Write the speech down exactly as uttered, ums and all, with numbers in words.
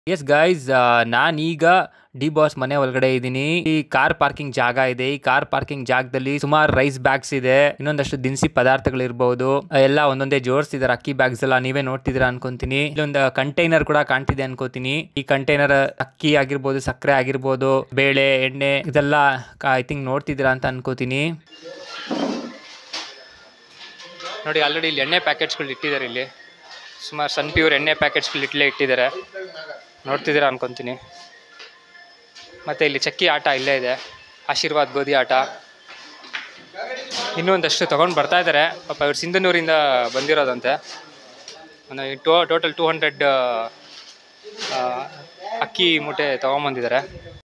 S guys, ನಾನೀಗ D Boss ಮನೆ ಒಳಗಡೆ ಇದ್ದೀನಿ. ಈ ಕಾರ್ ಪಾರ್ಕಿಂಗ್ ಜಾಗ ಇದೆ. ಈ ಕಾರ್ ಪಾರ್ಕಿಂಗ್ ಜಾಗದಲ್ಲಿ ಸುಮಾರು ರೈಸ್ ಬ್ಯಾಗ್ಸ್ ಇದೆ, ಇನ್ನೊಂದಷ್ಟು ದಿನಸಿ ಪದಾರ್ಥಗಳು ಇರಬಹುದು. ಎಲ್ಲ ಒಂದೊಂದೇ ಜೋಡಿಸಿದಾರೆ. ಅಕ್ಕಿ ಬ್ಯಾಗ್ಸ್ ಎಲ್ಲ ನೀವೇ ನೋಡ್ತಿದ್ದೀರಾ ಅನ್ಕೊಂತೀನಿ. ಇಲ್ಲೊಂದು ಕಂಟೈನರ್ ಕೂಡ ಕಾಣ್ತಿದೆ ಅನ್ಕೋತೀನಿ. ಈ ಕಂಟೈನರ್ ಅಕ್ಕಿ ಆಗಿರ್ಬೋದು, ಸಕ್ಕರೆ ಆಗಿರ್ಬೋದು, ಬೇಳೆ, ಎಣ್ಣೆ ಇದೆಲ್ಲ ಐ ಥಿಂಕ್ ನೋಡ್ತಿದ್ದೀರಾ ಅಂತ ಅನ್ಕೋತೀನಿ. ನೋಡಿ, ಆಲ್ರೆಡಿ ಇಲ್ಲಿ ಎಣ್ಣೆ ಪ್ಯಾಕೆಟ್ಸ್ಗಳು ಇಟ್ಟಿದ್ದಾರೆ. ಇಲ್ಲಿ ಸುಮಾರು ಸನ್ ಪ್ಯೂರ್ ಎಣ್ಣೆ ಪ್ಯಾಕೆಟ್ಸ್ಗಳು ಇಟ್ಲೇ ಇಟ್ಟಿದ್ದಾರೆ, ನೋಡ್ತಿದ್ದೀರಾ ಅನ್ಕೊತೀನಿ. ಮತ್ತು ಇಲ್ಲಿ ಚಕ್ಕಿ ಆಟ ಇಲ್ಲೇ ಇದೆ, ಆಶೀರ್ವಾದ್ ಗೋಧಿ ಆಟ. ಇನ್ನೊಂದಷ್ಟು ತೊಗೊಂಡು ಬರ್ತಾ ಇದ್ದಾರೆ. ಪಾಪ ಇವ್ರು ಸಿಂಧನೂರಿಂದ ಬಂದಿರೋದಂತೆ. ಒಂದು ಟೋ ಟೋಟಲ್ ಟೂ ಹಂಡ್ರೆಡ್ ಅಕ್ಕಿ ಮೂಟೆ ತೊಗೊಂಬಂದಿದ್ದಾರೆ.